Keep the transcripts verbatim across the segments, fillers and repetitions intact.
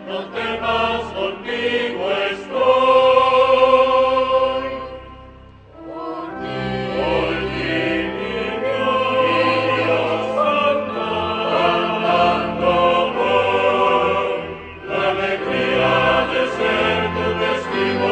no temas, contigo estoy. Por ti, por ti, mi Dios, cantando voy, la alegría de ser tu testigo,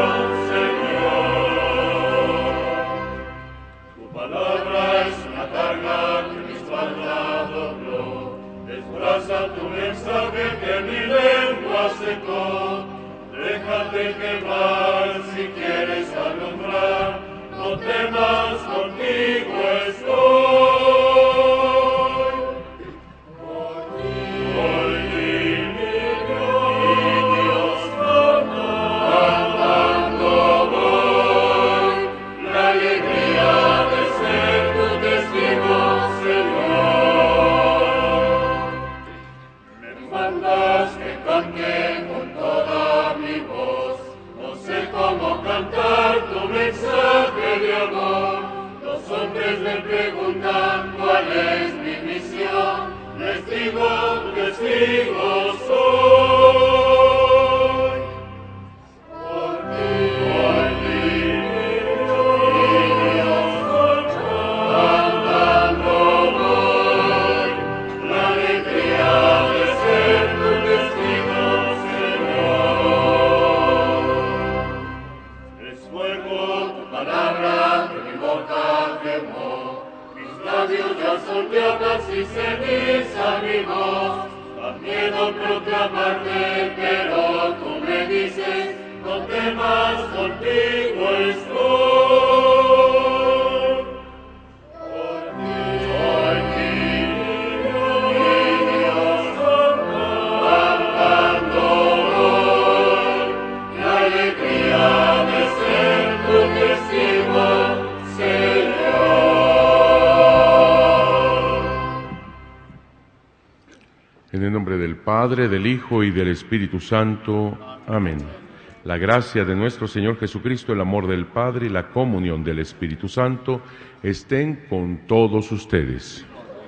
Señor. Tu palabra es una carga que mi espalda dobló, desbraza tu mensaje que mi lengua secó. Déjate quemar si quieres alumbrar, no temas, contigo estoy. Por ti, por ti, mi Dios, cantando voy, la alegría de ser tu testigo, Señor. Me mandas que cante con toda mi voz, no sé cómo cantar tu mensaje de amor. Los hombres me preguntan cuál es mi misión, les digo, testigo soy. Por ti, por ti, mi Dios, cantando voy, la alegría de ser tu testigo, Señor. Es fuego tu palabra que mi boca quemó, mis labios ya son llamas y ceniza mi voz. Da miedo proclamarte, pero tú me dices, no temas, contigo estoy. Por ti, por ti, mi Dios, cantando voy, la alegría de ser tu testigo, Señor. En el nombre del Padre, del Hijo y del Espíritu Santo. Amén. La gracia de nuestro Señor Jesucristo, el amor del Padre y la comunión del Espíritu Santo estén con todos ustedes.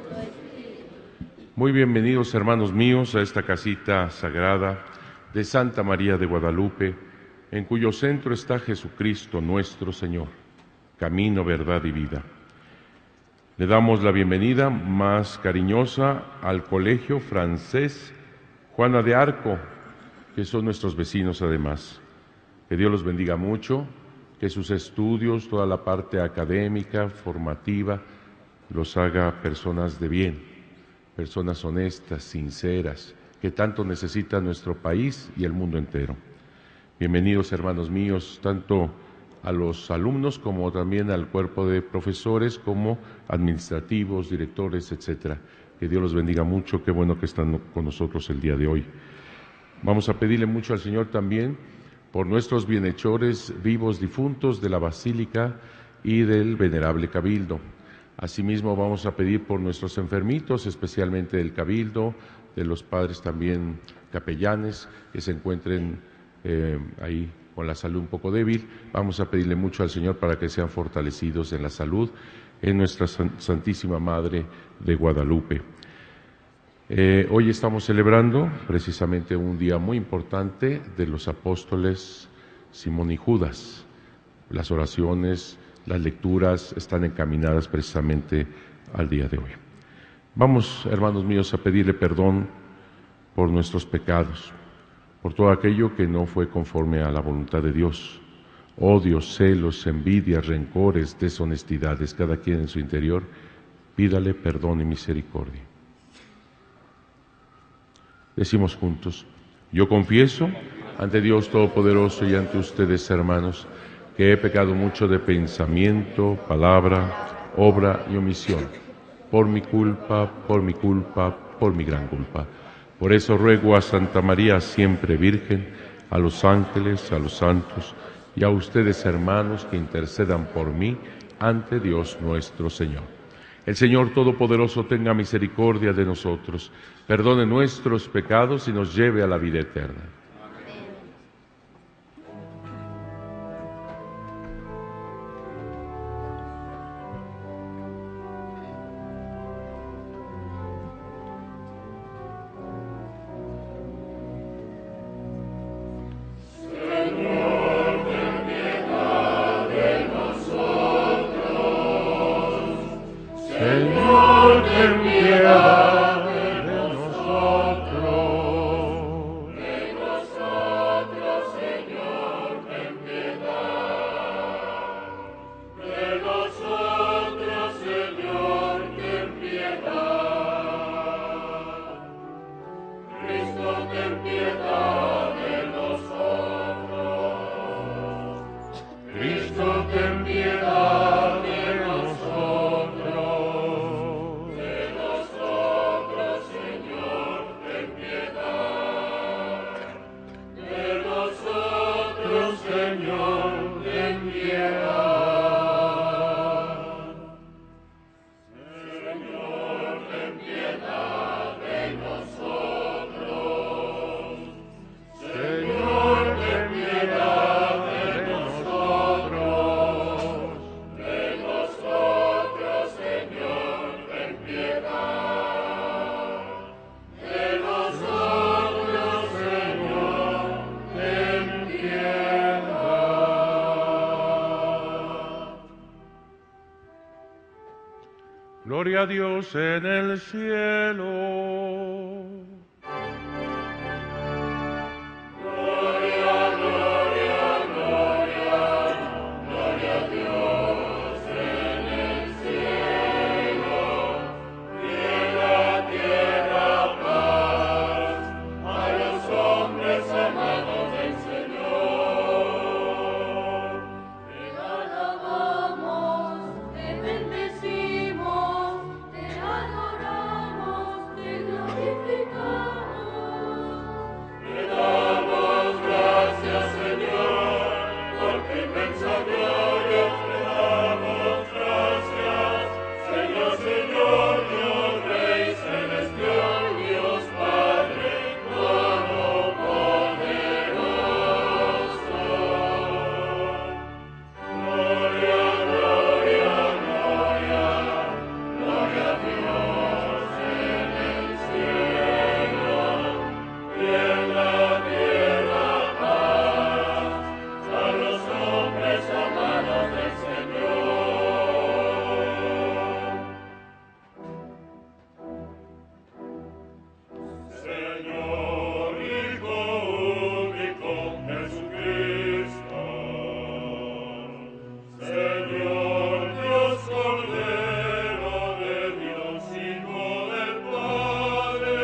Muy bienvenidos, hermanos míos, a esta casita sagrada de Santa María de Guadalupe, en cuyo centro está Jesucristo nuestro Señor, camino, verdad y vida. Le damos la bienvenida más cariñosa al Colegio Francés Juana de Arco, que son nuestros vecinos además. Que Dios los bendiga mucho, que sus estudios, toda la parte académica, formativa, los haga personas de bien, personas honestas, sinceras, que tanto necesita nuestro país y el mundo entero. Bienvenidos, hermanos míos, tanto a los alumnos como también al cuerpo de profesores, como administrativos, directores, etcétera. Que Dios los bendiga mucho, qué bueno que están con nosotros el día de hoy. Vamos a pedirle mucho al Señor también por nuestros bienhechores vivos difuntos de la Basílica y del Venerable Cabildo. Asimismo vamos a pedir por nuestros enfermitos, especialmente del Cabildo, de los padres también capellanes que se encuentren eh, ahí con la salud un poco débil. Vamos a pedirle mucho al Señor para que sean fortalecidos en la salud, en nuestra Santísima Madre de Guadalupe. Eh, hoy estamos celebrando precisamente un día muy importante de los apóstoles Simón y Judas. Las oraciones, las lecturas están encaminadas precisamente al día de hoy. Vamos, hermanos míos, a pedirle perdón por nuestros pecados, por todo aquello que no fue conforme a la voluntad de Dios. Odios, celos, envidias, rencores, deshonestidades, cada quien en su interior, pídale perdón y misericordia. Decimos juntos: yo confieso ante Dios Todopoderoso y ante ustedes, hermanos, que he pecado mucho de pensamiento, palabra, obra y omisión, por mi culpa, por mi culpa, por mi gran culpa. Por eso ruego a Santa María, siempre Virgen, a los ángeles, a los santos y a ustedes, hermanos, que intercedan por mí ante Dios nuestro Señor. El Señor Todopoderoso tenga misericordia de nosotros, perdone nuestros pecados y nos lleve a la vida eterna. piedad de nosotros. Cristo, ten piedad de nosotros. De nosotros, Señor, ten piedad. De nosotros, Señor, ten piedad. Gloria a Dios en el cielo. Gloria, gloria, gloria, gloria a Dios en el cielo, y en la tierra paz a los hombres amados del Señor. Te alabamos, te bendecimos, te adoramos, te glorificamos. Te damos gracias, Señor, por tu inmensa gloria. Te damos gracias, Señor, Señor, Dios Rey celestial, Dios Padre todopoderoso. Gloria, gloria, gloria, gloria a Dios en el cielo, y en la tierra paz a los hombres amados del Señor. Señor, Hijo único Jesucristo, Señor Dios Cordero de Dios, Hijo del Padre,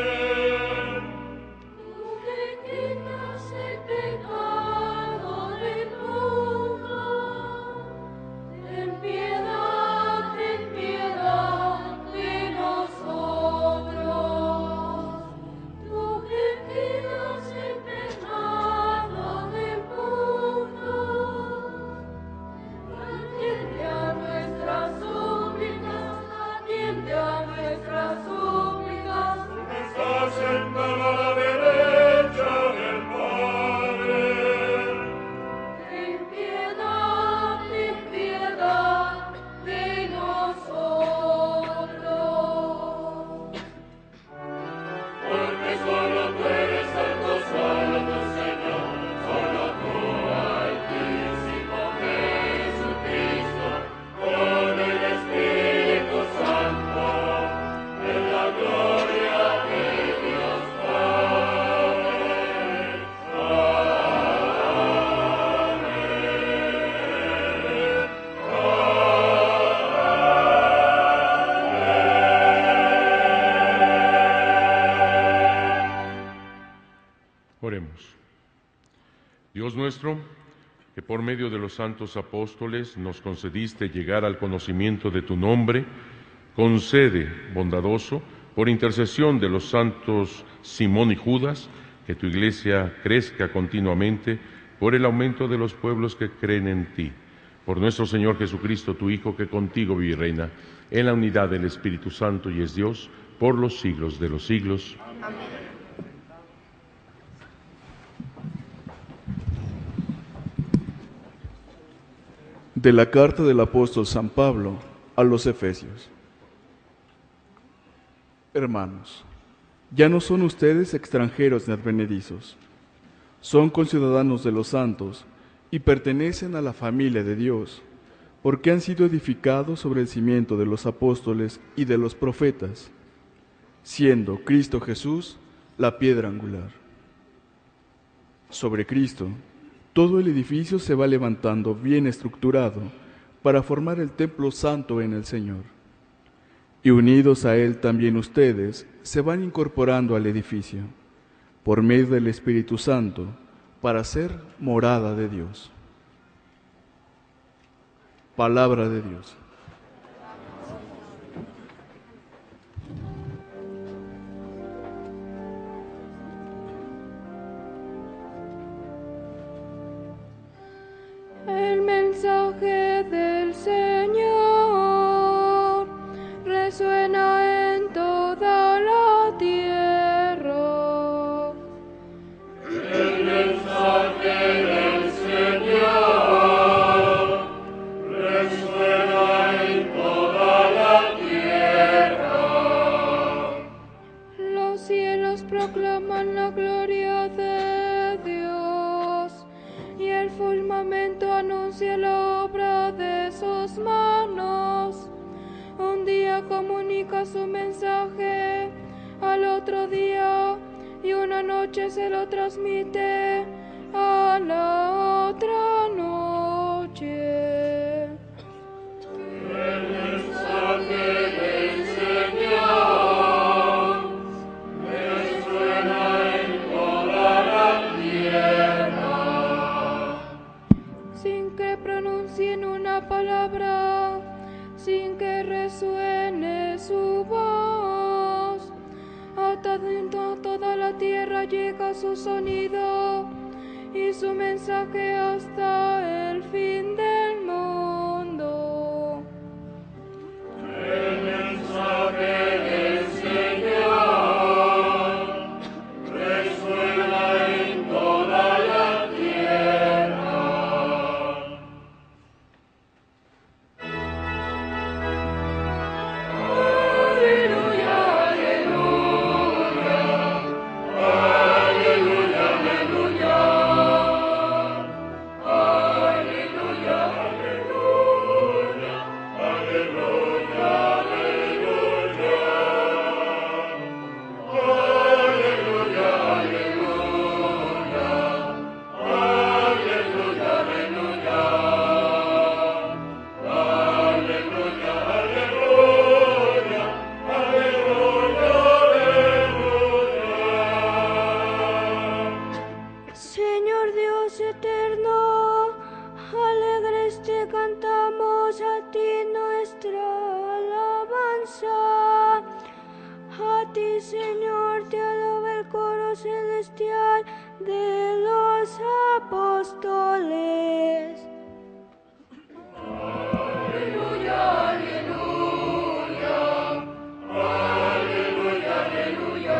tú que quitas el pecado del mundo, ten piedad, ten piedad de nosotros. Tú que quitas el pecado del mundo, atiende a nuestras súplicas, atiende a nuestras súplicas. Tú que estás sentado a la derecha del Padre, ten piedad, ten piedad de nosotros. Porque solo tú eres santo, solo tú, Señor, solo tú, Altísimo Jesucristo, con el Espíritu Santo, en la gloria de Dios Padre. Oremos. Dios nuestro, que por medio de los santos apóstoles nos concediste llegar al conocimiento de tu nombre, concede, bondadoso, por intercesión de los santos Simón y Judas, que tu iglesia crezca continuamente por el aumento de los pueblos que creen en ti. Por nuestro Señor Jesucristo, tu Hijo, que contigo vive y reina, en la unidad del Espíritu Santo y es Dios, por los siglos de los siglos. Amén. De la carta del apóstol San Pablo a los Efesios. Hermanos, ya no son ustedes extranjeros ni advenedizos, son conciudadanos de los santos y pertenecen a la familia de Dios, porque han sido edificados sobre el cimiento de los apóstoles y de los profetas, siendo Cristo Jesús la piedra angular. Sobre Cristo, todo el edificio se va levantando bien estructurado para formar el templo santo en el Señor. Y unidos a Él también ustedes se van incorporando al edificio, por medio del Espíritu Santo, para ser morada de Dios. Palabra de Dios. El mensaje del Señor resuena en toda la tierra. El mensaje del Señor resuena en toda la tierra. Los cielos proclaman la gloria de Dios, y el firmamento anuncia la obra de sus manos. Un día comunica su mensaje al otro día, y una noche se lo transmite a la otra noche. El mensaje del Señor resuena en toda la tierra. Sin que pronuncien una palabra, sin que resuene su voz, a toda la tierra llega su sonido y su mensaje hasta el fin del mundo. El mensaje del Señor resuena en toda la tierra. Aleluya, aleluya, aleluya, aleluya, aleluya, aleluya, aleluya, aleluya, aleluya, aleluya, aleluya, aleluya, Señor Dios eterno, alegres te cantamos a ti nuestra alabanza. A ti, Señor, te alaba el coro celestial de los apóstoles. aleluya, aleluya, aleluya, aleluya,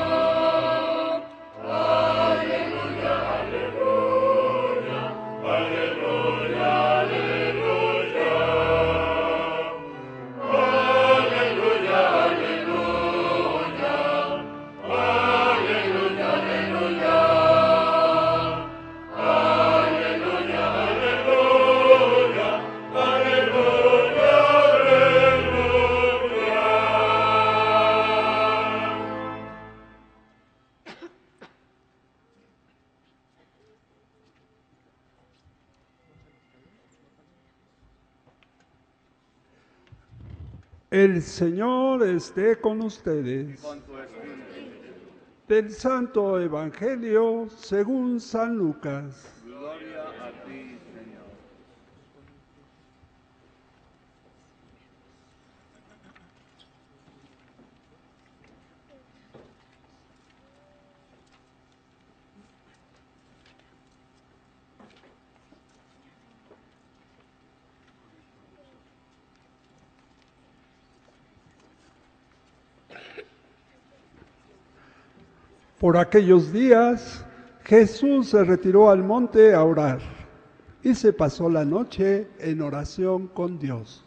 aleluya, aleluya, aleluya, aleluya, aleluya, aleluya, aleluya, aleluya, aleluya, El Señor esté con ustedes. Del Santo Evangelio según San Lucas. Gloria a ti, Señor. Por aquellos días, Jesús se retiró al monte a orar y se pasó la noche en oración con Dios.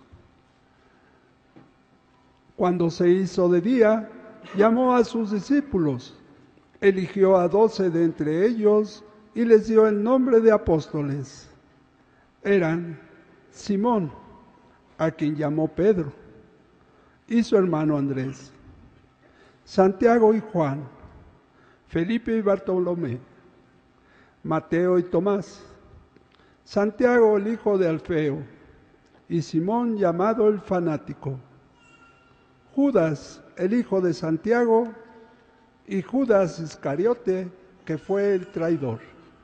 Cuando se hizo de día, llamó a sus discípulos, eligió a doce de entre ellos y les dio el nombre de apóstoles. Eran Simón, a quien llamó Pedro, y su hermano Andrés, Santiago y Juan, Felipe y Bartolomé, Mateo y Tomás, Santiago el hijo de Alfeo, y Simón llamado el fanático, Judas el hijo de Santiago, y Judas Iscariote, que fue el traidor.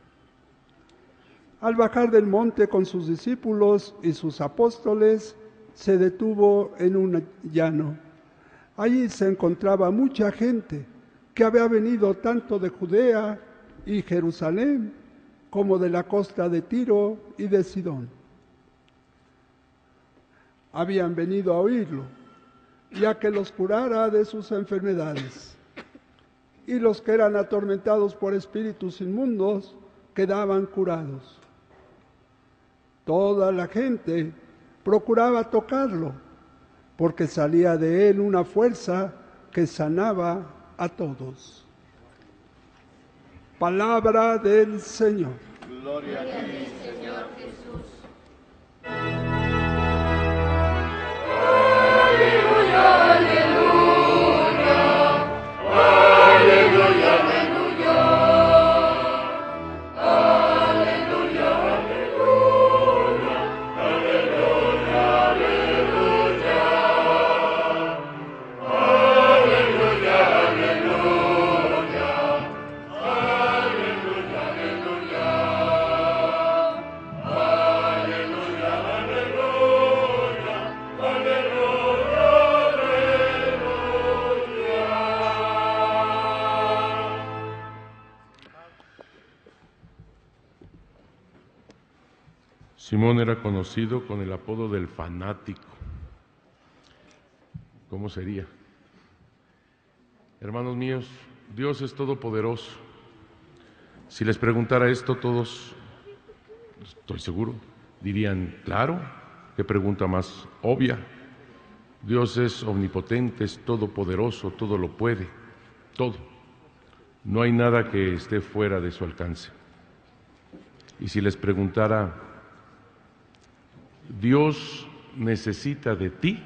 Al bajar del monte con sus discípulos y sus apóstoles, se detuvo en un llano. Allí se encontraba mucha gente que había venido tanto de Judea y Jerusalén como de la costa de Tiro y de Sidón. Habían venido a oírlo, ya que los curara de sus enfermedades. Y los que eran atormentados por espíritus inmundos quedaban curados. Toda la gente procuraba tocarlo, porque salía de él una fuerza que sanaba a todos. Palabra del Señor. Gloria a ti, Señor Jesús. Aleluya, aleluya, aleluya, aleluya, aleluya, aleluya, aleluya, aleluya, Simón era conocido con el apodo del fanático. ¿Cómo sería? Hermanos míos, Dios es todopoderoso. Si les preguntara esto, todos, estoy seguro, dirían, claro, qué pregunta más obvia. Dios es omnipotente, es todopoderoso, todo lo puede, todo. No hay nada que esté fuera de su alcance. Y si les preguntara, ¿Dios necesita de ti?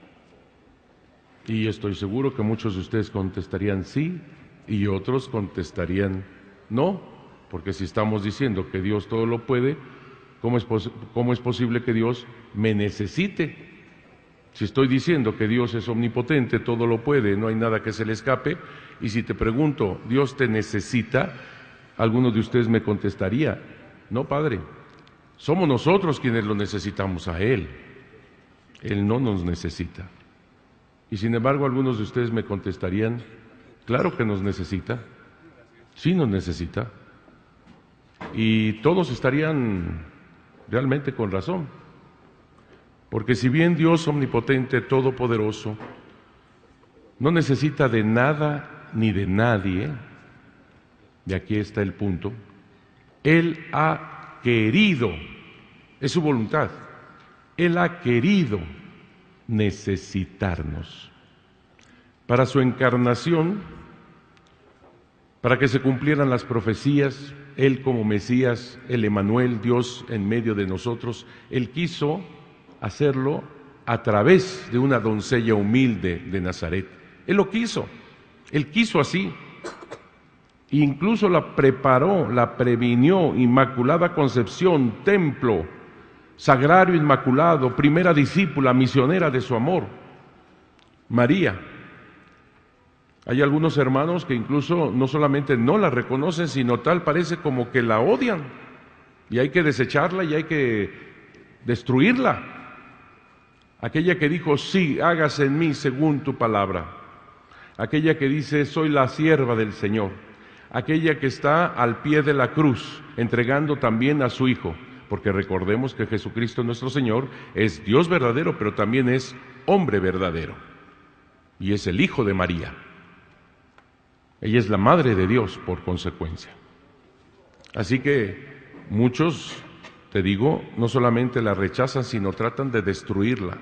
Y estoy seguro que muchos de ustedes contestarían sí y otros contestarían no, porque si estamos diciendo que Dios todo lo puede, ¿cómo es, pos- cómo es posible que Dios me necesite? Si estoy diciendo que Dios es omnipotente, todo lo puede, no hay nada que se le escape, y si te pregunto, ¿Dios te necesita? Algunos de ustedes me contestaría, no, Padre, somos nosotros quienes lo necesitamos a Él. Él no nos necesita. Y sin embargo, algunos de ustedes me contestarían, claro que nos necesita, sí nos necesita. Y todos estarían realmente con razón. Porque si bien Dios omnipotente, todopoderoso, no necesita de nada ni de nadie, y aquí está el punto, Él ha querido, es su voluntad, Él ha querido necesitarnos. Para su encarnación, para que se cumplieran las profecías, Él como Mesías, el Emanuel, Dios en medio de nosotros, Él quiso hacerlo a través de una doncella humilde de Nazaret. Él lo quiso, Él quiso así. Incluso la preparó, la previnió, Inmaculada Concepción, templo, sagrario inmaculado, primera discípula, misionera de su amor, María. Hay algunos hermanos que incluso no solamente no la reconocen, sino tal parece como que la odian, y hay que desecharla y hay que destruirla. Aquella que dijo, sí, hágase en mí según tu palabra. Aquella que dice, soy la sierva del Señor. Aquella que está al pie de la cruz, entregando también a su Hijo, porque recordemos que Jesucristo nuestro Señor es Dios verdadero, pero también es hombre verdadero, y es el Hijo de María. Ella es la Madre de Dios por consecuencia. Así que muchos, te digo, no solamente la rechazan, sino tratan de destruirla,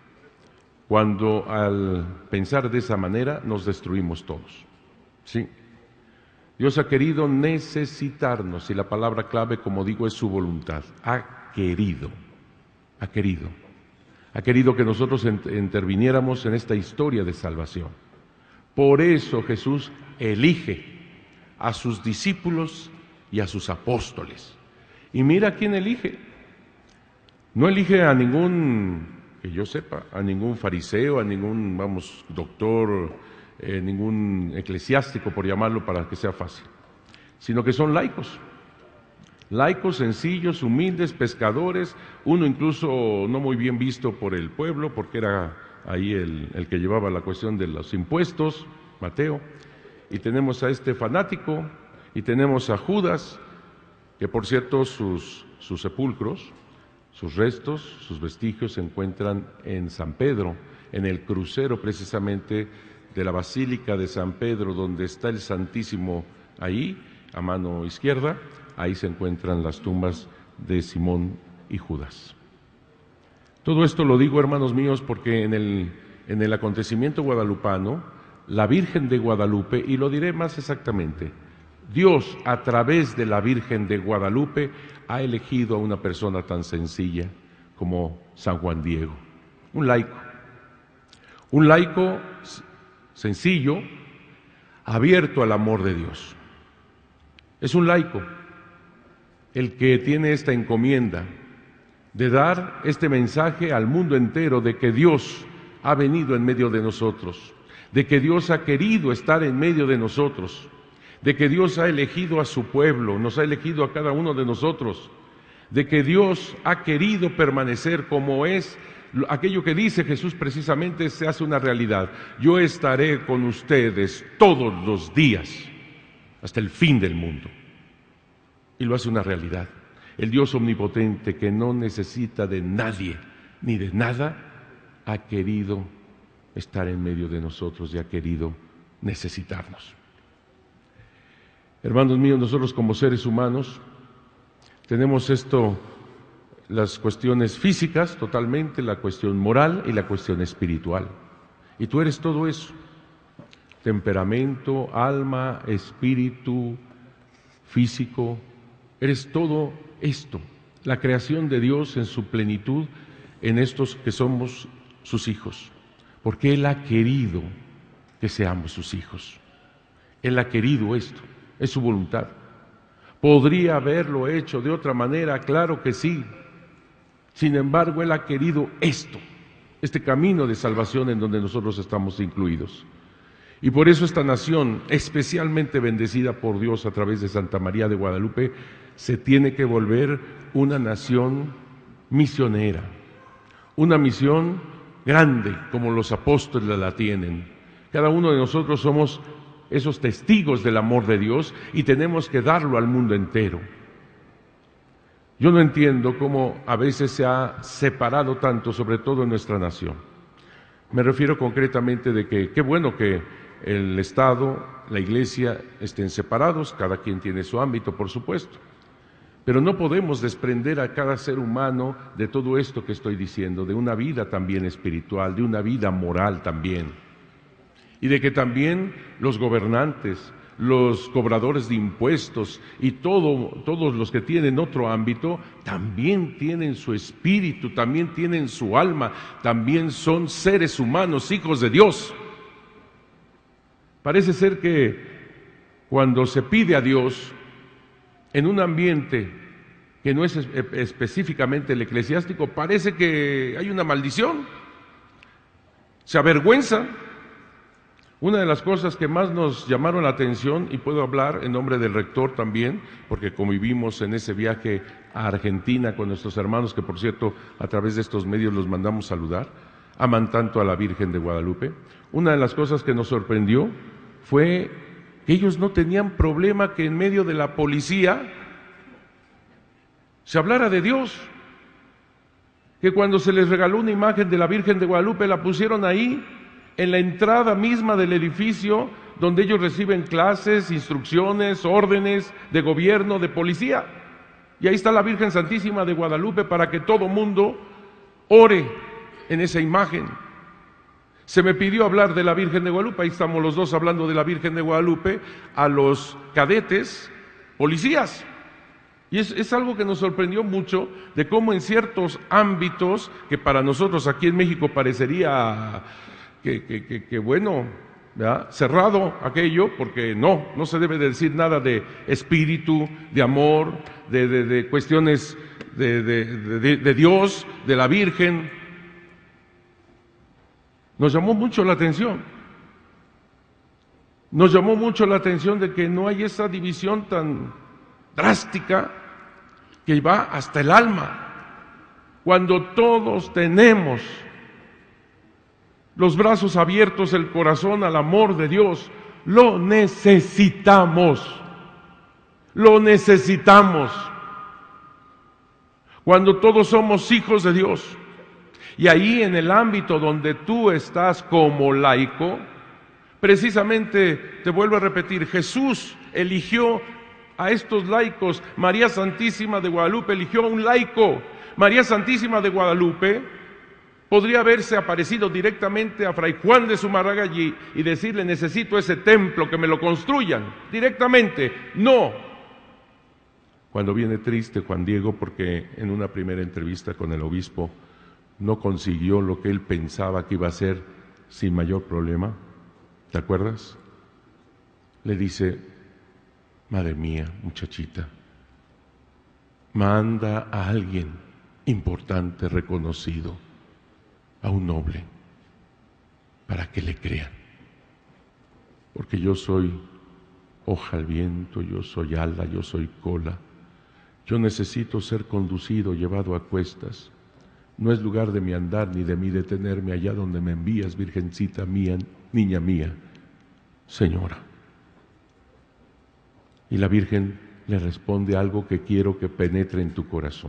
cuando al pensar de esa manera nos destruimos todos. Sí. Dios ha querido necesitarnos, y la palabra clave, como digo, es su voluntad. Ha querido, ha querido, ha querido que nosotros interviniéramos en esta historia de salvación. Por eso Jesús elige a sus discípulos y a sus apóstoles. Y mira quién elige. No elige a ningún, que yo sepa, a ningún fariseo, a ningún, vamos, doctor eh, ningún eclesiástico, por llamarlo, para que sea fácil, sino que son laicos. Laicos sencillos, humildes, pescadores, uno incluso no muy bien visto por el pueblo, porque era ahí el, el que llevaba la cuestión de los impuestos, Mateo, y tenemos a este fanático, y tenemos a Judas, que por cierto sus, sus sepulcros, sus restos, sus vestigios se encuentran en San Pedro, en el crucero precisamente de la Basílica de San Pedro, donde está el Santísimo ahí, a mano izquierda. Ahí se encuentran las tumbas de Simón y Judas. Todo esto lo digo, hermanos míos, porque en el, en el acontecimiento guadalupano, la Virgen de Guadalupe, y lo diré más exactamente, Dios a través de la Virgen de Guadalupe ha elegido a una persona tan sencilla como San Juan Diego, un laico, un laico sencillo, abierto al amor de Dios. Es un laico el que tiene esta encomienda de dar este mensaje al mundo entero de que Dios ha venido en medio de nosotros, de que Dios ha querido estar en medio de nosotros, de que Dios ha elegido a su pueblo, nos ha elegido a cada uno de nosotros, de que Dios ha querido permanecer como es. Aquello que dice Jesús precisamente se hace una realidad. Yo estaré con ustedes todos los días hasta el fin del mundo. Y lo hace una realidad. El Dios omnipotente, que no necesita de nadie ni de nada, ha querido estar en medio de nosotros y ha querido necesitarnos. Hermanos míos, nosotros como seres humanos tenemos esto, las cuestiones físicas totalmente, la cuestión moral y la cuestión espiritual. Y tú eres todo eso: temperamento, alma, espíritu, físico. Eres todo esto, la creación de Dios en su plenitud, en estos que somos sus hijos, porque Él ha querido que seamos sus hijos. Él ha querido esto, es su voluntad. ¿Podría haberlo hecho de otra manera? Claro que sí. Sin embargo, Él ha querido esto, este camino de salvación en donde nosotros estamos incluidos. Y por eso esta nación, especialmente bendecida por Dios a través de Santa María de Guadalupe, se tiene que volver una nación misionera, una misión grande como los apóstoles la tienen. Cada uno de nosotros somos esos testigos del amor de Dios y tenemos que darlo al mundo entero. Yo no entiendo cómo a veces se ha separado tanto, sobre todo en nuestra nación. Me refiero concretamente de que qué bueno que el Estado, la Iglesia estén separados, cada quien tiene su ámbito, por supuesto. Pero no podemos desprender a cada ser humano de todo esto que estoy diciendo, de una vida también espiritual, de una vida moral también. Y de que también los gobernantes, los cobradores de impuestos y todo, todos los que tienen otro ámbito, también tienen su espíritu, también tienen su alma, también son seres humanos, hijos de Dios. Parece ser que cuando se pide a Dios en un ambiente que no es específicamente el eclesiástico, parece que hay una maldición, se avergüenza. Una de las cosas que más nos llamaron la atención, y puedo hablar en nombre del rector también, porque convivimos en ese viaje a Argentina con nuestros hermanos, que por cierto a través de estos medios los mandamos saludar, aman tanto a la Virgen de Guadalupe. Una de las cosas que nos sorprendió fue que ellos no tenían problema que en medio de la policía se hablara de Dios, que cuando se les regaló una imagen de la Virgen de Guadalupe la pusieron ahí, en la entrada misma del edificio donde ellos reciben clases, instrucciones, órdenes de gobierno, de policía. Y ahí está la Virgen Santísima de Guadalupe para que todo mundo ore en esa imagen. Se me pidió hablar de la Virgen de Guadalupe, ahí estamos los dos hablando de la Virgen de Guadalupe, a los cadetes policías. Y es, es algo que nos sorprendió mucho, de cómo en ciertos ámbitos, que para nosotros aquí en México parecería que, que, que, que bueno, ¿verdad?, cerrado aquello, porque no, no se debe de decir nada de espíritu, de amor, de, de, de cuestiones de, de, de, de Dios, de la Virgen. Nos llamó mucho la atención. Nos llamó mucho la atención de que no hay esa división tan drástica que va hasta el alma, cuando todos tenemos los brazos abiertos, el corazón al amor de Dios. Lo necesitamos, lo necesitamos. Cuando todos somos hijos de Dios, y ahí en el ámbito donde tú estás como laico, precisamente, te vuelvo a repetir, Jesús eligió a estos laicos. María Santísima de Guadalupe eligió a un laico. María Santísima de Guadalupe podría haberse aparecido directamente a Fray Juan de Zumarragallí y decirle: necesito ese templo, que me lo construyan, directamente. No. Cuando viene triste Juan Diego porque en una primera entrevista con el obispo no consiguió lo que él pensaba que iba a hacer sin mayor problema, ¿te acuerdas? Le dice: madre mía, muchachita, manda a alguien importante, reconocido, a un noble, para que le crean. Porque yo soy hoja al viento, yo soy ala, yo soy cola. Yo necesito ser conducido, llevado a cuestas. No es lugar de mi andar ni de mi detenerme allá donde me envías, virgencita mía, niña mía, señora. Y la Virgen le responde algo que quiero que penetre en tu corazón.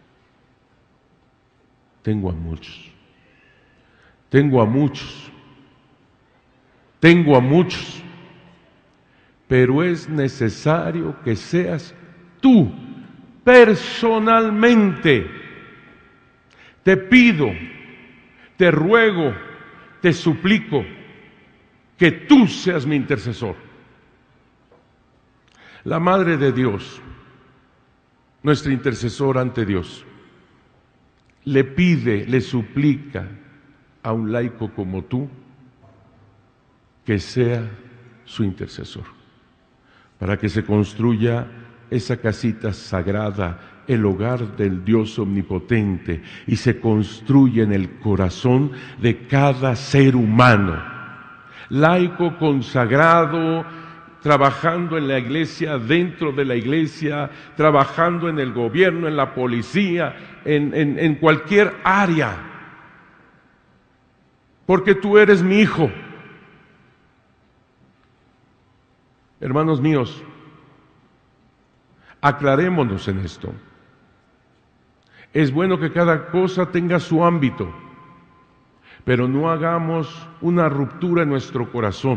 Tengo a muchos, tengo a muchos, tengo a muchos, pero es necesario que seas tú, personalmente. Te pido, te ruego, te suplico que tú seas mi intercesor. La Madre de Dios, nuestra intercesora ante Dios, le pide, le suplica a un laico como tú que sea su intercesor, para que se construya esa casita sagrada, el hogar del Dios omnipotente, y se construye en el corazón de cada ser humano, laico, consagrado, trabajando en la iglesia, dentro de la iglesia, trabajando en el gobierno, en la policía, en, en, en cualquier área, porque tú eres mi hijo. Hermanos míos, aclarémonos en esto. Es bueno que cada cosa tenga su ámbito, pero no hagamos una ruptura en nuestro corazón.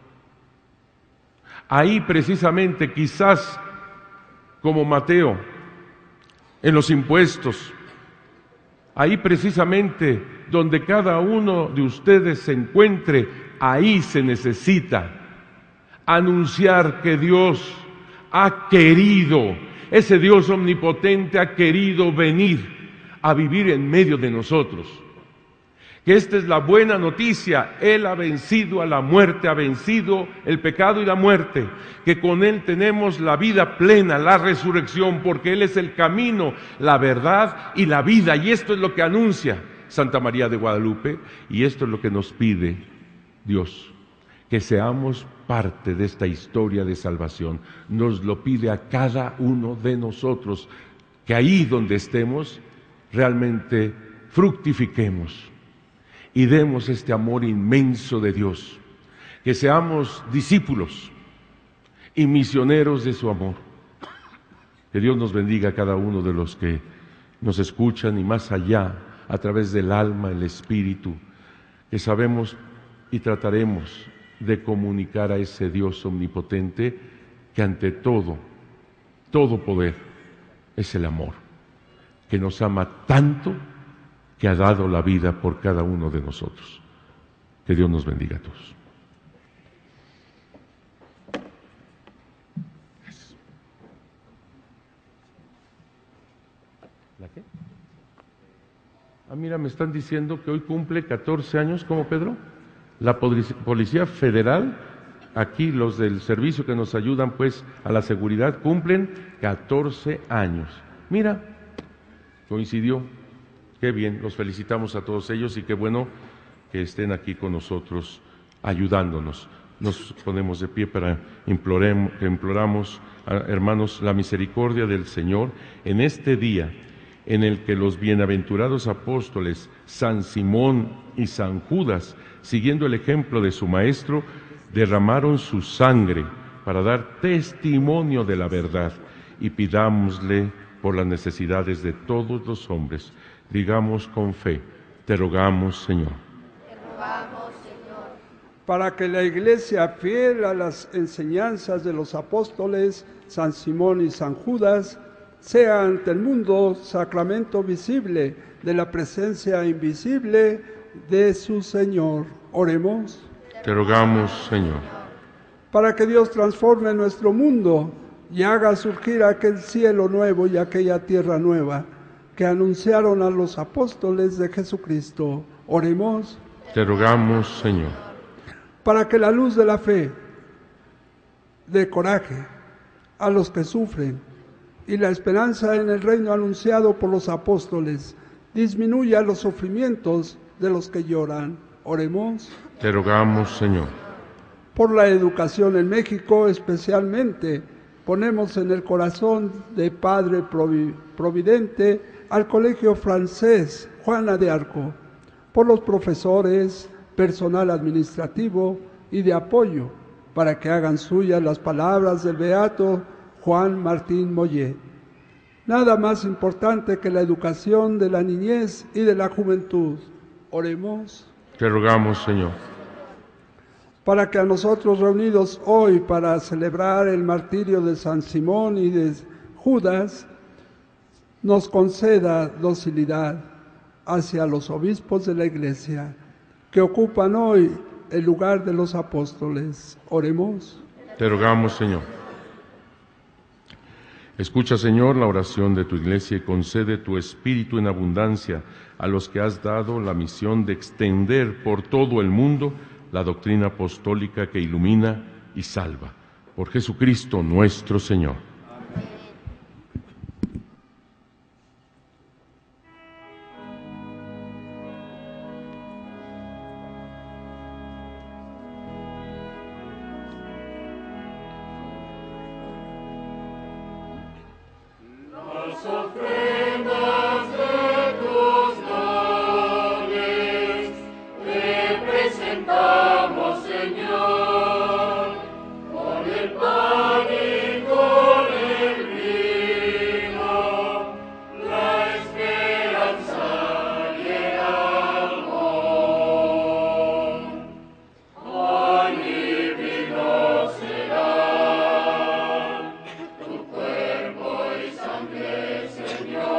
Ahí precisamente, quizás como Mateo, en los impuestos, ahí precisamente donde cada uno de ustedes se encuentre, ahí se necesita anunciar que Dios ha querido, ese Dios omnipotente ha querido venir a vivir en medio de nosotros. Que esta es la buena noticia: Él ha vencido a la muerte, ha vencido el pecado y la muerte, que con Él tenemos la vida plena, la resurrección, porque Él es el camino, la verdad y la vida. Y esto es lo que anuncia Santa María de Guadalupe, y esto es lo que nos pide Dios, que seamos parte de esta historia de salvación. Nos lo pide a cada uno de nosotros, que ahí donde estemos realmente fructifiquemos y demos este amor inmenso de Dios, que seamos discípulos y misioneros de su amor. Que Dios nos bendiga a cada uno de los que nos escuchan, y más allá, a través del alma, el espíritu, que sabemos y trataremos de comunicar a ese Dios omnipotente que ante todo, todo poder es el amor, que nos ama tanto que ha dado la vida por cada uno de nosotros. Que Dios nos bendiga a todos. ¿La qué? Ah, mira, me están diciendo que hoy cumple catorce años, ¿cómo, Pedro? La Policía Federal, aquí los del servicio que nos ayudan pues a la seguridad, cumplen catorce años. Mira, coincidió. Qué bien, los felicitamos a todos ellos y qué bueno que estén aquí con nosotros ayudándonos. Nos ponemos de pie para implorem- imploramos, ah, hermanos, la misericordia del Señor en este día en el que los bienaventurados apóstoles San Simón y San Judas, siguiendo el ejemplo de su maestro, derramaron su sangre para dar testimonio de la verdad, y pidámosle por las necesidades de todos los hombres. Digamos con fe: te rogamos, Señor. Te rogamos, Señor. Para que la Iglesia, fiel a las enseñanzas de los apóstoles San Simón y San Judas, sea ante el mundo sacramento visible de la presencia invisible de su Señor. Oremos. Te rogamos, Señor. Para que Dios transforme nuestro mundo y haga surgir aquel cielo nuevo y aquella tierra nueva que anunciaron a los apóstoles de Jesucristo. Oremos. Te rogamos, Señor. Para que la luz de la fe dé coraje a los que sufren y la esperanza en el reino anunciado por los apóstoles disminuya los sufrimientos de los que lloran. Oremos. Te rogamos, Señor. Por la educación en México, especialmente, ponemos en el corazón de Padre Providente al Colegio Francés Juana de Arco, por los profesores, personal administrativo y de apoyo, para que hagan suyas las palabras del beato Juan Martín Mollet. Nada más importante que la educación de la niñez y de la juventud. Oremos. Te rogamos, Señor. Para que a nosotros reunidos hoy para celebrar el martirio de San Simón y de Judas, nos conceda docilidad hacia los obispos de la Iglesia, que ocupan hoy el lugar de los apóstoles. Oremos. Te rogamos, Señor. Escucha, Señor, la oración de tu Iglesia y concede tu Espíritu en abundancia a los que has dado la misión de extender por todo el mundo la doctrina apostólica que ilumina y salva. Por Jesucristo nuestro Señor. Las ofrendas de tus dones te presentamos, Señor, con el pan y con el vino, la esperanza y el amor. Pan y vino serán tu cuerpo y sangre, Señor.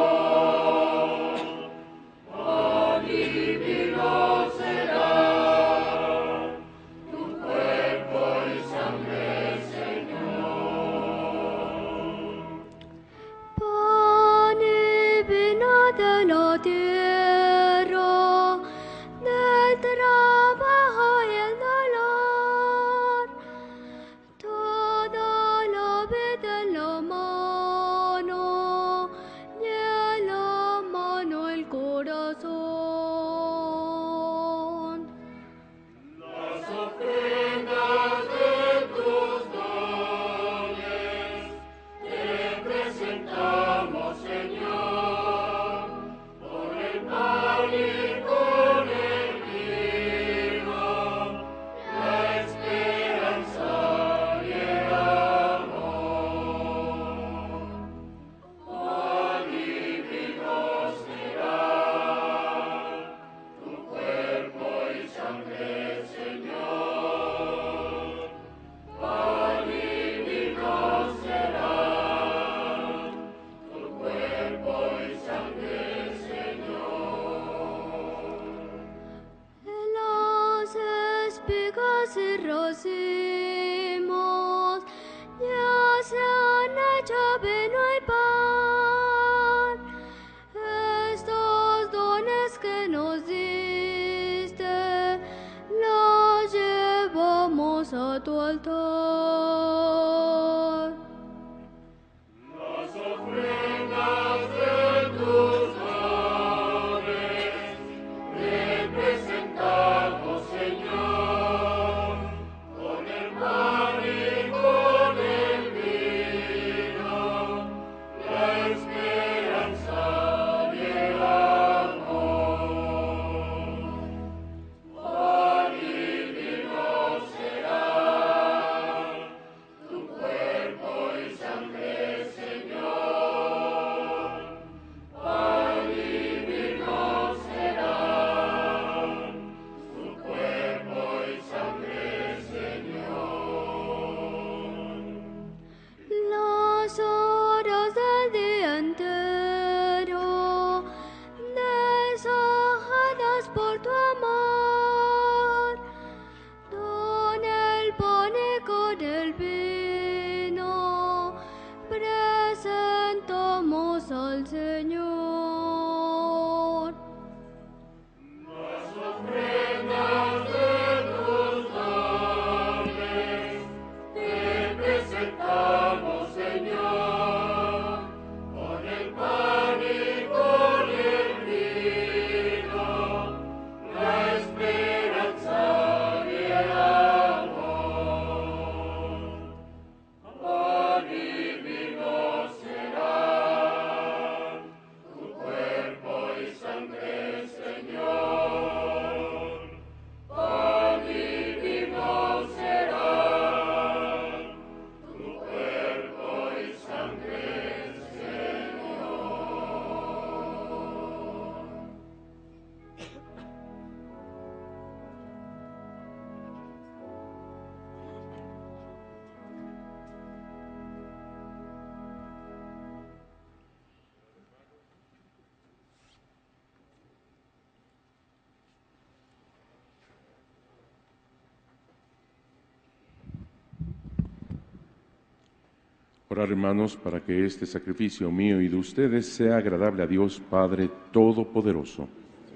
Orar, hermanos, para que este sacrificio mío y de ustedes sea agradable a Dios Padre Todopoderoso.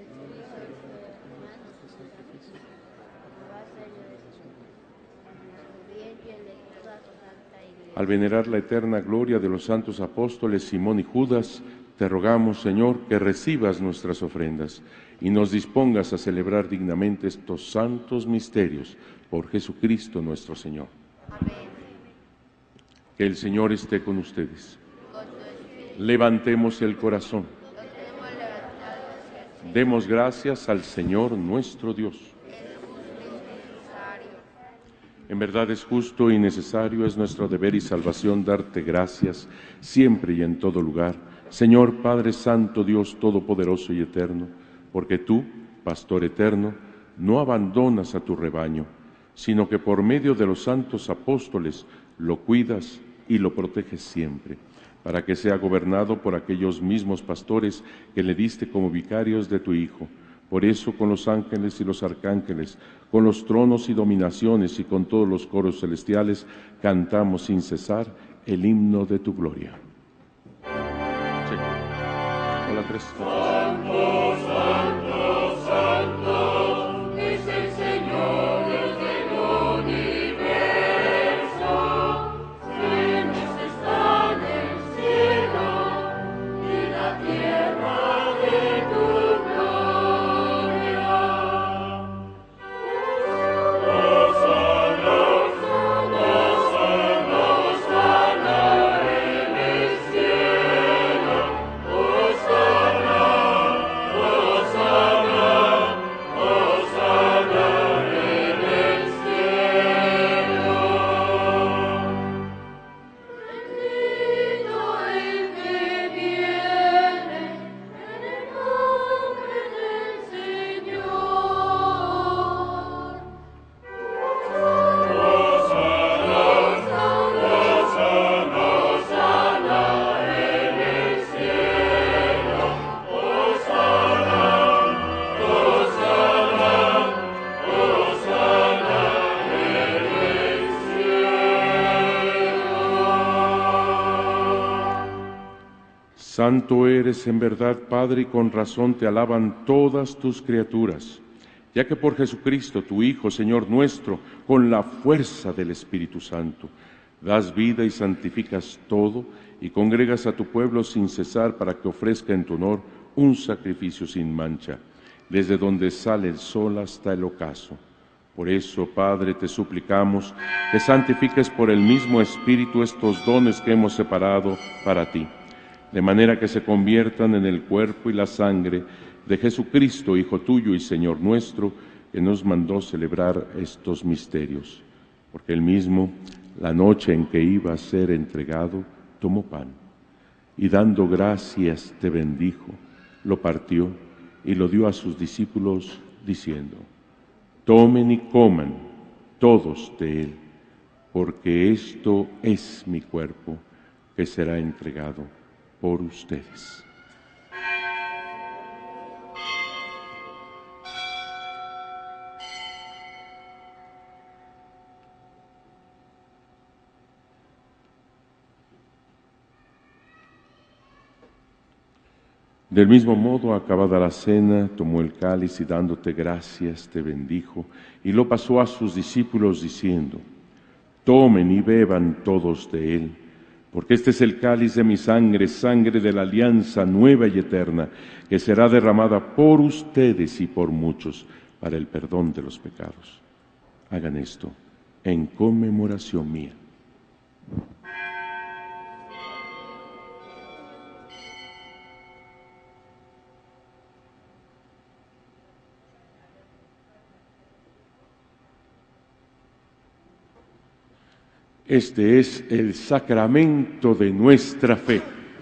Al venerar la eterna gloria de los santos apóstoles Simón y Judas, te rogamos, Señor, que recibas nuestras ofrendas y nos dispongas a celebrar dignamente estos santos misterios por Jesucristo nuestro Señor. Amén. Que el Señor esté con ustedes. Levantemos el corazón. Demos gracias al Señor nuestro Dios. En verdad es justo y necesario, es nuestro deber y salvación darte gracias siempre y en todo lugar, Señor Padre Santo, Dios Todopoderoso y Eterno, porque tú, Pastor eterno, no abandonas a tu rebaño, sino que por medio de los santos apóstoles lo cuidas y lo proteges siempre, para que sea gobernado por aquellos mismos pastores que le diste como vicarios de tu Hijo. Por eso, con los ángeles y los arcángeles, con los tronos y dominaciones y con todos los coros celestiales, cantamos sin cesar el himno de tu gloria. Sí. Hola, tres. Santo, santo, santo, es el Señor, Dios del universo. Llenos están el cielo y la tierra de tu Santo eres en verdad, Padre, y con razón te alaban todas tus criaturas, ya que por Jesucristo, tu Hijo, Señor nuestro, con la fuerza del Espíritu Santo, das vida y santificas todo, y congregas a tu pueblo sin cesar para que ofrezca en tu honor un sacrificio sin mancha, desde donde sale el sol hasta el ocaso. Por eso, Padre, te suplicamos que santifiques por el mismo Espíritu estos dones que hemos separado para ti, de manera que se conviertan en el cuerpo y la sangre de Jesucristo, Hijo tuyo y Señor nuestro, que nos mandó celebrar estos misterios. Porque él mismo, la noche en que iba a ser entregado, tomó pan, y dando gracias te bendijo, lo partió y lo dio a sus discípulos, diciendo: tomen y coman todos de él, porque esto es mi cuerpo, que será entregado por ustedes. Del mismo modo, acabada la cena, tomó el cáliz y dándote gracias te bendijo, y lo pasó a sus discípulos diciendo: tomen y beban todos de él, porque este es el cáliz de mi sangre, sangre de la alianza nueva y eterna, que será derramada por ustedes y por muchos para el perdón de los pecados. Hagan esto en conmemoración mía. Este es el sacramento de nuestra fe.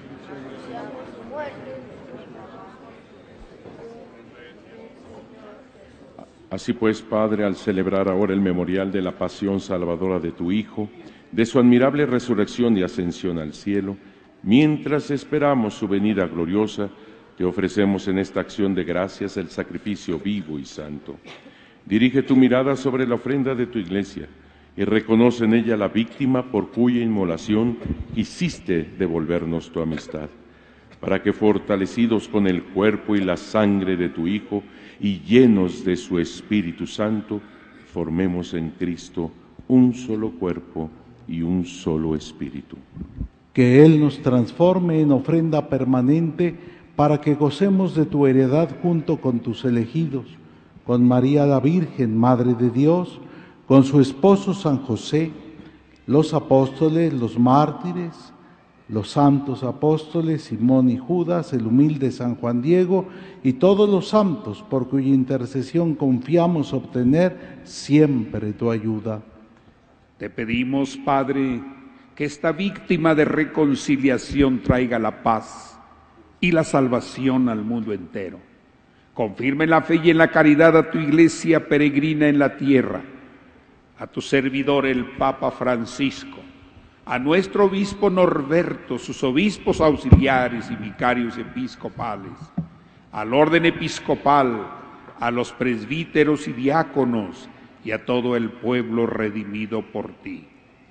Así pues, Padre, al celebrar ahora el memorial de la pasión salvadora de tu Hijo, de su admirable resurrección y ascensión al cielo, mientras esperamos su venida gloriosa, te ofrecemos en esta acción de gracias el sacrificio vivo y santo. Dirige tu mirada sobre la ofrenda de tu Iglesia, y reconoce en ella la víctima por cuya inmolación quisiste devolvernos tu amistad, para que fortalecidos con el cuerpo y la sangre de tu Hijo y llenos de su Espíritu Santo, formemos en Cristo un solo cuerpo y un solo espíritu. Que Él nos transforme en ofrenda permanente para que gocemos de tu heredad junto con tus elegidos, con María la Virgen, Madre de Dios, con su esposo San José, los apóstoles, los mártires, los santos apóstoles, Simón y Judas, el humilde San Juan Diego y todos los santos por cuya intercesión confiamos obtener siempre tu ayuda. Te pedimos, Padre, que esta víctima de reconciliación traiga la paz y la salvación al mundo entero. Confirma en la fe y en la caridad a tu Iglesia peregrina en la tierra, a tu servidor el Papa Francisco, a nuestro obispo Norberto, sus obispos auxiliares y vicarios episcopales, al orden episcopal, a los presbíteros y diáconos y a todo el pueblo redimido por ti.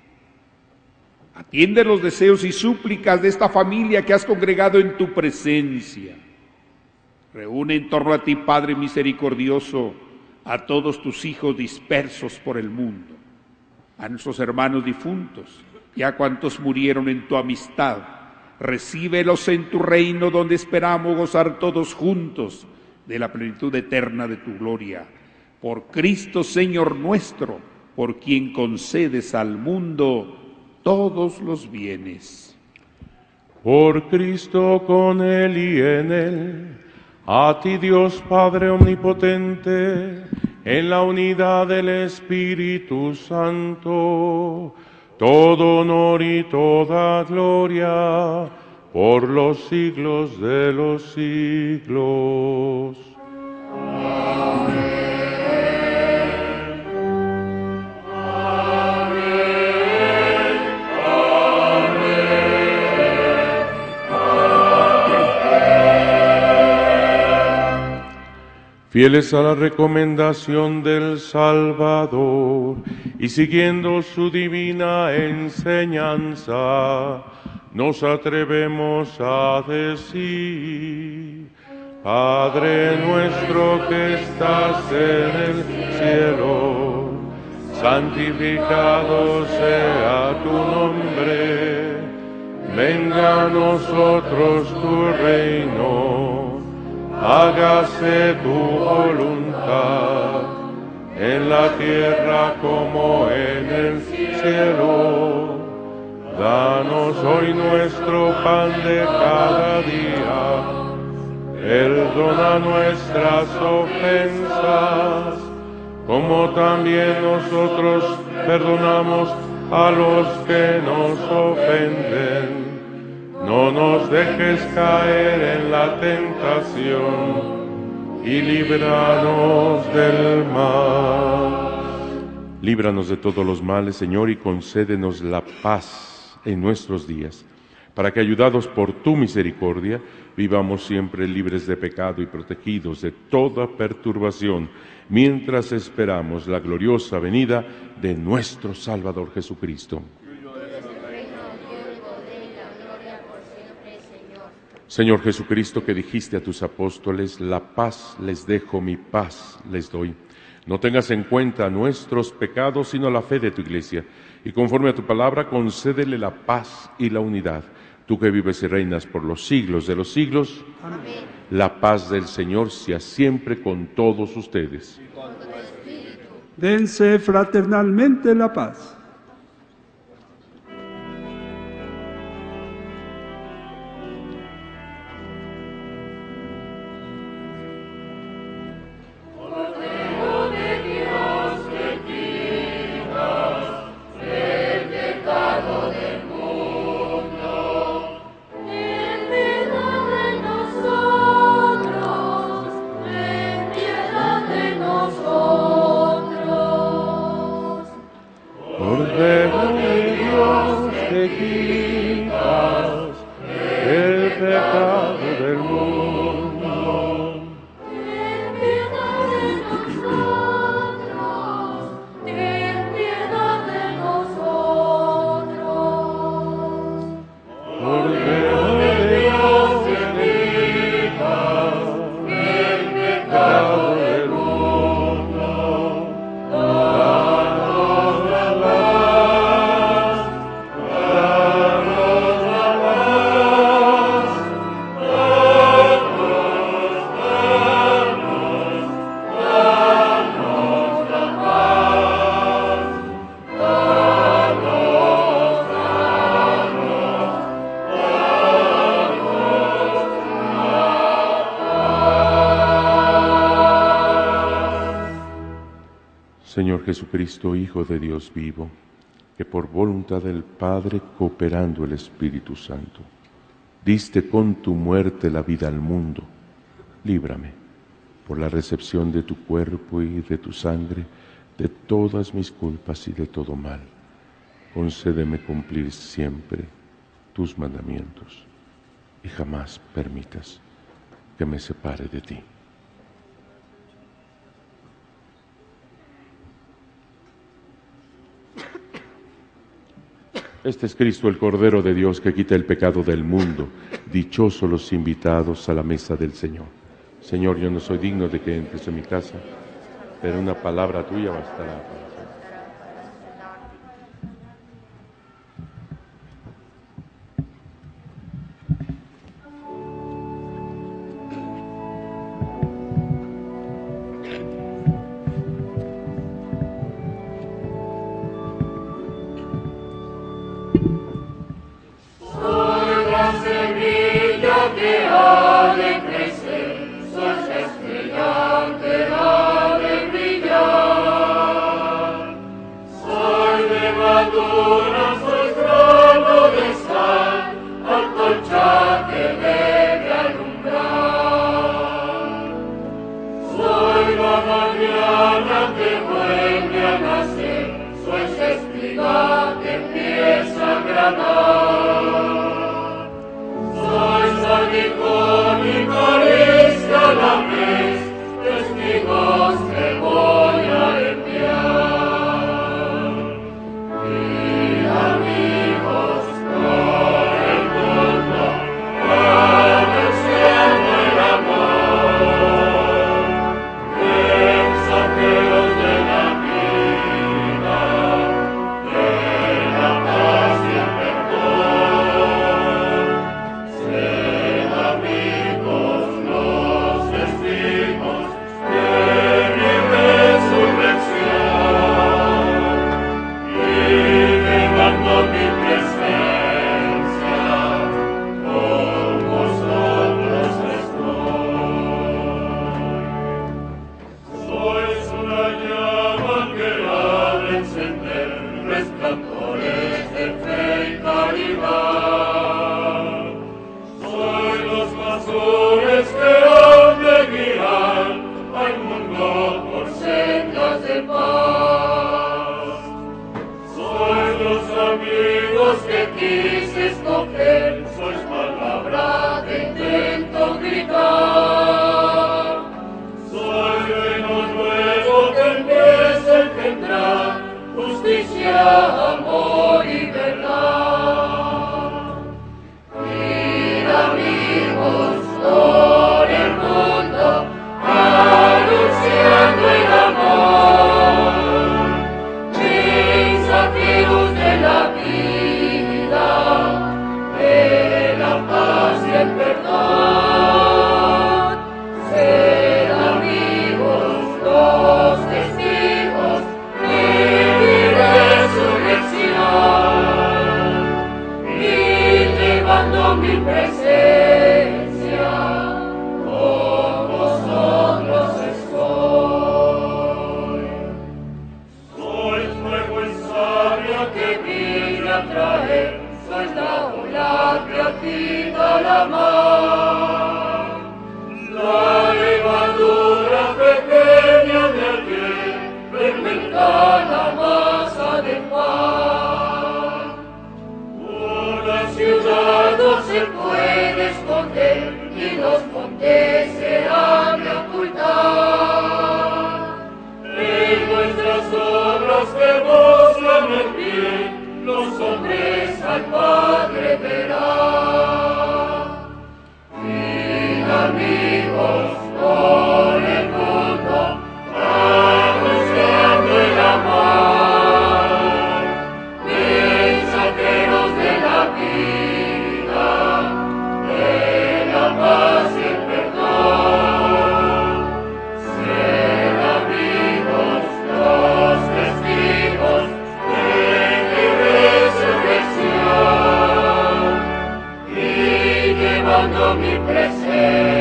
Atiende los deseos y súplicas de esta familia que has congregado en tu presencia. Reúne en torno a ti, Padre misericordioso, a todos tus hijos dispersos por el mundo, a nuestros hermanos difuntos y a cuantos murieron en tu amistad. Recíbelos en tu reino, donde esperamos gozar todos juntos de la plenitud eterna de tu gloria. Por Cristo Señor nuestro, por quien concedes al mundo todos los bienes. Por Cristo, con Él y en Él, a ti Dios Padre omnipotente, en la unidad del Espíritu Santo, todo honor y toda gloria por los siglos de los siglos. Amén. Fieles a la recomendación del Salvador y siguiendo su divina enseñanza, nos atrevemos a decir: Padre nuestro que estás en el cielo, santificado sea tu nombre, venga a nosotros tu reino. Hágase tu voluntad, en la tierra como en el cielo. Danos hoy nuestro pan de cada día. Perdona nuestras ofensas, como también nosotros perdonamos a los que nos ofenden. No nos dejes caer en la tentación y líbranos del mal. Líbranos de todos los males, Señor, y concédenos la paz en nuestros días, para que, ayudados por tu misericordia, vivamos siempre libres de pecado y protegidos de toda perturbación, mientras esperamos la gloriosa venida de nuestro Salvador Jesucristo. Señor Jesucristo, que dijiste a tus apóstoles: la paz les dejo, mi paz les doy. No tengas en cuenta nuestros pecados, sino la fe de tu Iglesia, y conforme a tu palabra, concédele la paz y la unidad. Tú que vives y reinas por los siglos de los siglos. Amén. La paz del Señor sea siempre con todos ustedes. Y con tu espíritu. Dense fraternalmente la paz. Ten piedad de Señor Jesucristo, Hijo de Dios vivo, que por voluntad del Padre, cooperando el Espíritu Santo, diste con tu muerte la vida al mundo, líbrame, por la recepción de tu cuerpo y de tu sangre, de todas mis culpas y de todo mal. Concédeme cumplir siempre tus mandamientos y jamás permitas que me separe de ti. Este es Cristo, el Cordero de Dios, que quita el pecado del mundo. Dichosos los invitados a la mesa del Señor. Señor, yo no soy digno de que entres en mi casa, pero una palabra tuya bastará para siempre.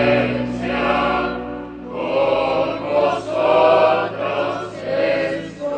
presencia con vosotros estoy.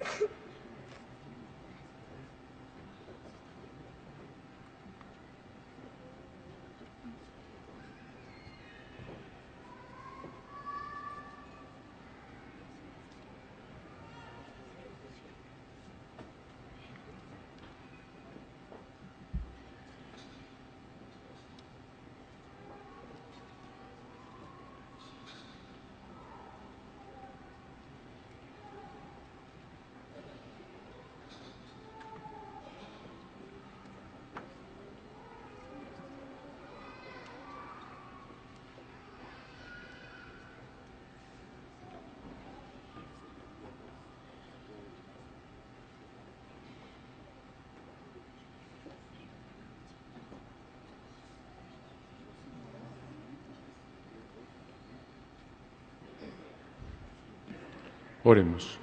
Oremos.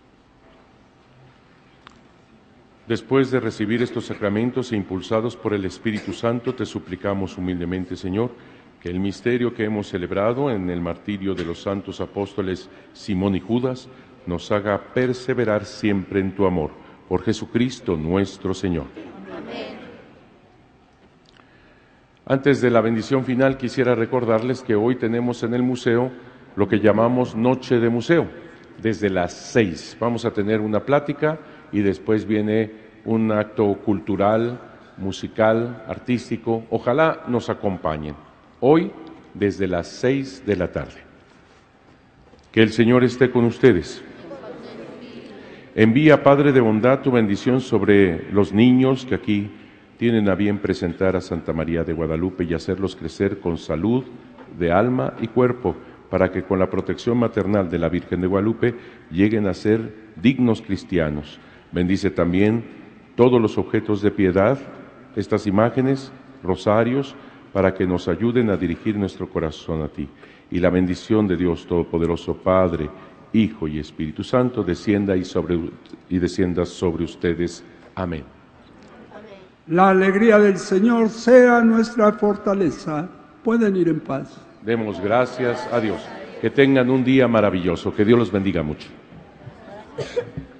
Después de recibir estos sacramentos e impulsados por el Espíritu Santo, te suplicamos humildemente, Señor, que el misterio que hemos celebrado en el martirio de los santos apóstoles Simón y Judas nos haga perseverar siempre en tu amor. Por Jesucristo nuestro Señor. Amén. Antes de la bendición final, quisiera recordarles que hoy tenemos en el museo lo que llamamos Noche de Museo. Desde las seis vamos a tener una plática y después viene un acto cultural, musical, artístico. Ojalá nos acompañen. Hoy, desde las seis de la tarde. Que el Señor esté con ustedes. Envía, Padre de bondad, tu bendición sobre los niños que aquí tienen a bien presentar a Santa María de Guadalupe y hacerlos crecer con salud de alma y cuerpo, para que con la protección maternal de la Virgen de Guadalupe lleguen a ser dignos cristianos. Bendice también todos los objetos de piedad, estas imágenes, rosarios, para que nos ayuden a dirigir nuestro corazón a ti. Y la bendición de Dios Todopoderoso, Padre, Hijo y Espíritu Santo, descienda y, sobre, y descienda sobre ustedes. Amén. La alegría del Señor sea nuestra fortaleza. Pueden ir en paz. Demos gracias a Dios. Que tengan un día maravilloso. Que Dios los bendiga mucho.